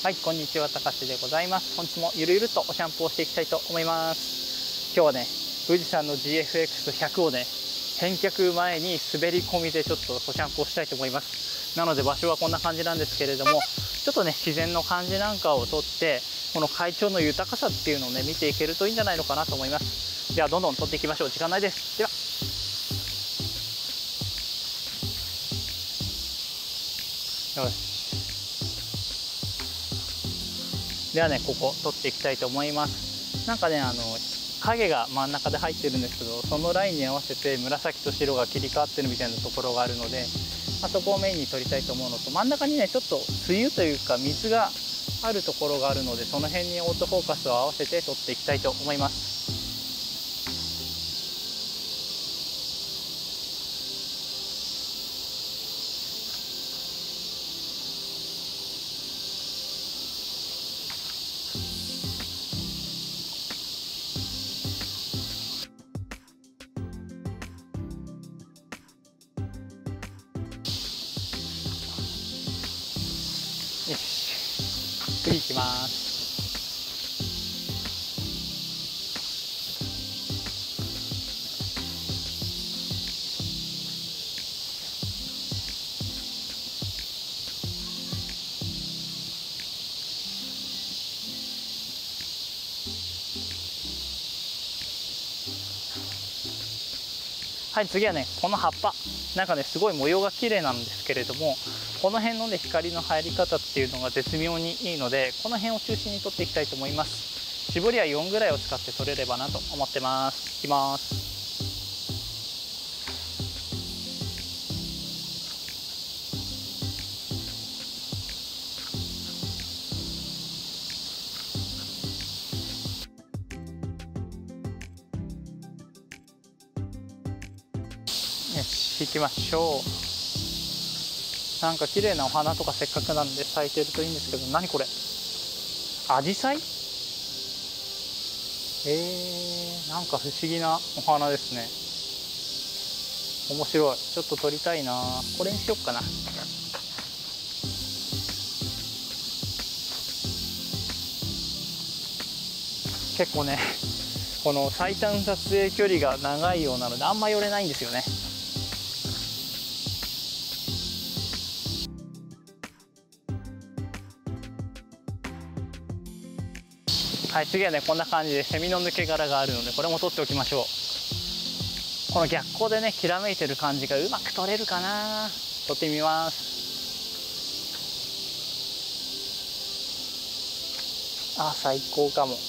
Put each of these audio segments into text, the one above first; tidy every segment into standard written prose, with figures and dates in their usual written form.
はい、こんにちは、たかしでございます。本日もゆるゆるとおシャンプーをしていきたいと思います。今日はね、富士山の GFX100 をね、返却前に滑り込みでちょっとおシャンプーをしたいと思います。なので場所はこんな感じなんですけれども、ちょっとね、自然の感じなんかをとって、この海潮の豊かさっていうのをね、見ていけるといいんじゃないのかなと思います。では、どんどん撮っていきましょう。時間ないです。では。よし。ではね、ここ撮っていきたいと思います。なんかね、影が真ん中で入ってるんですけど、そのラインに合わせて紫と白が切り替わってるみたいなところがあるので、そこをメインに撮りたいと思うのと、真ん中にねちょっと梅雨というか水があるところがあるので、その辺にオートフォーカスを合わせて撮っていきたいと思います。よし、次いきます。はい、次はね、この葉っぱなんかねすごい模様が綺麗なんですけれども、この辺のね光の入り方っていうのが絶妙にいいので、この辺を中心に撮っていきたいと思います。絞りは4ぐらいを使って撮れればなと思ってます。いきます。よし、行きましょう。なんか綺麗なお花とかせっかくなんで咲いてるといいんですけど、何これ、アジサイ？なんか不思議なお花ですね。面白い。ちょっと撮りたいな。これにしよっかな。結構ね、この最短撮影距離が長いようなのであんま寄れないんですよね。はい、次はねこんな感じでセミの抜け殻があるので、これも撮っておきましょう。この逆光でねきらめいてる感じがうまく撮れるかな。撮ってみます。最高かも。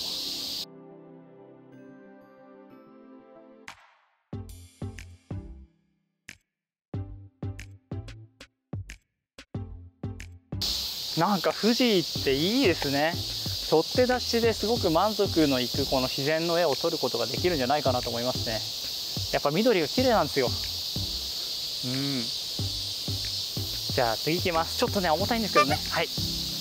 なんか富士っていいですね。取っ手出しですごく満足のいくこの自然の絵を撮ることができるんじゃないかなと思いますね。やっぱ緑が綺麗なんですよ。じゃあ次いきます。ちょっとね重たいんですけどね。はい。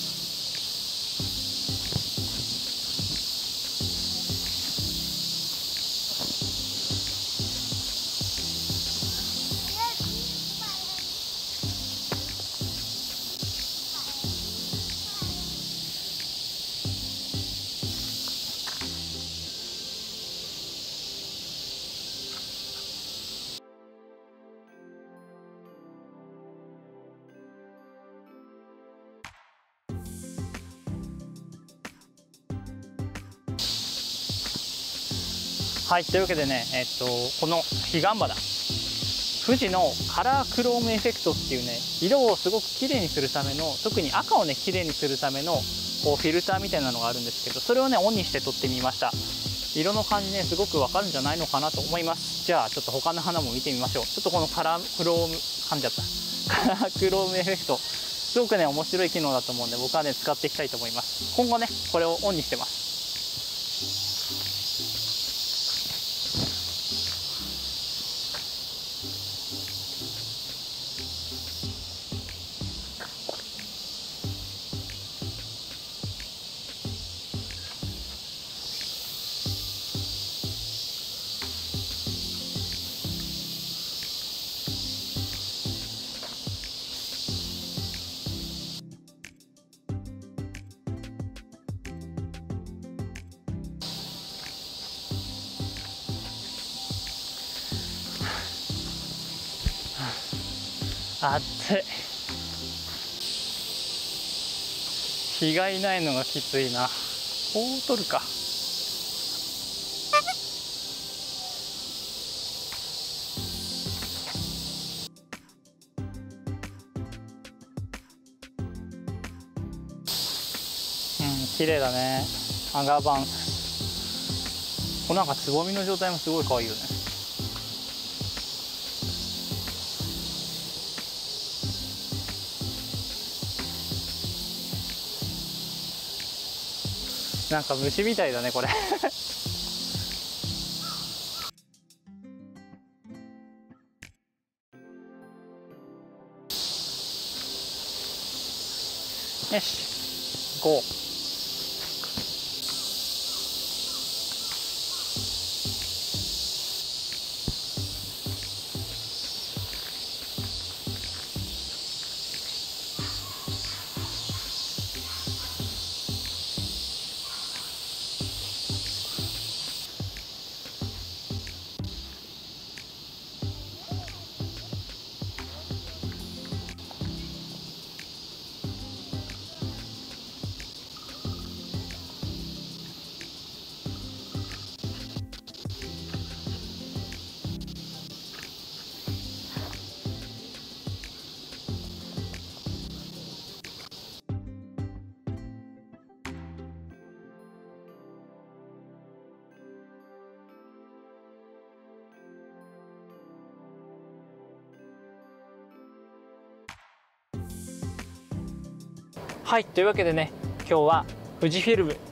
はい、というわけでね、この彼岸花、富士のカラークロームエフェクトっていうね、色をすごく綺麗にするための、特に赤をね綺麗にするためのこうフィルターみたいなのがあるんですけど、それをねオンにして撮ってみました。色の感じねすごくわかるんじゃないのかなと思います。じゃあちょっと他の花も見てみましょう。ちょっとこのカラークローム噛んじゃったカラークロームエフェクト、すごくね面白い機能だと思うんで、僕はね使っていきたいと思います。今後ねこれをオンにしてます。 暑い。日がいないのがきついな。こう撮るか。綺麗だね。アガーバンス。このなんかつぼみの状態もすごい可愛いよね。なんか虫みたいだねこれ。よし、行こう。はい、というわけでね、今日は富士フィルム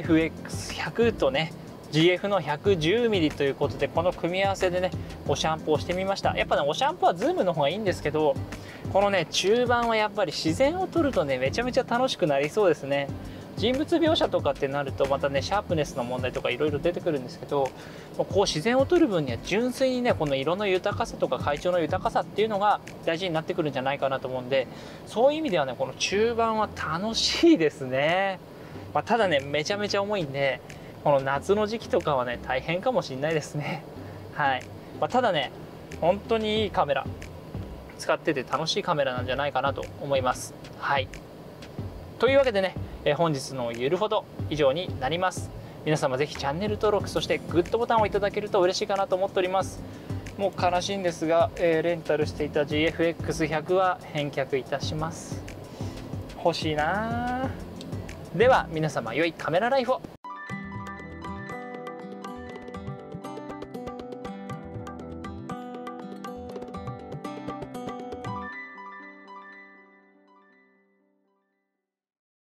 GFX100 とね GF の 110mm ということで、この組み合わせでねおシャンプーをしてみました。やっぱねおシャンプーはズームの方がいいんですけど、このね中盤はやっぱり自然を撮るとねめちゃめちゃ楽しくなりそうですね。人物描写とかってなるとまたねシャープネスの問題とかいろいろ出てくるんですけど、こう自然を撮る分には純粋にねこの色の豊かさとか階調の豊かさっていうのが大事になってくるんじゃないかなと思うんで、そういう意味ではねこの中盤は楽しいですね。ただねめちゃめちゃ重いんで、この夏の時期とかはね大変かもしれないですね。はい、ただね本当にいいカメラ使ってて楽しいカメラなんじゃないかなと思います。はい、というわけでね本日のゆるほど以上になります。皆様ぜひチャンネル登録、そしてグッドボタンをいただけると嬉しいかなと思っております。もう悲しいんですが、レンタルしていた GFX100 は返却いたします。欲しいな。では皆様良いカメラライフを。